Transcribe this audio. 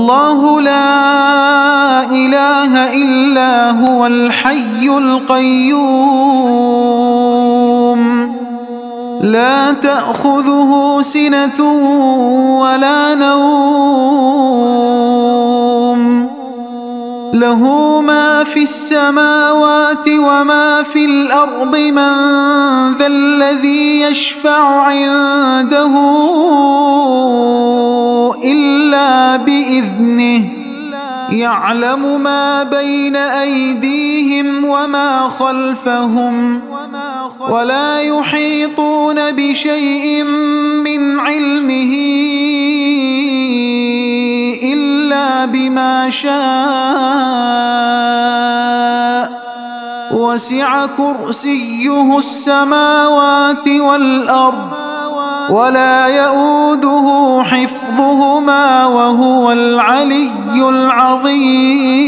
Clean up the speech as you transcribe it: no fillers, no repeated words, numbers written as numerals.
الله لا إله إلا هو الحي القيوم لا تأخذه سنة ولا نوم له ما في السماوات وما في الأرض من ذا الذي يشفع عنده إلا بإذنه يعلم ما بين أيديهم وما خلفهم ولا يحيطون بشيء من علمه إلا بما شاء وسع كرسيه السماوات والأرض ولا يؤوده حفظهما وهو العلي العظيم.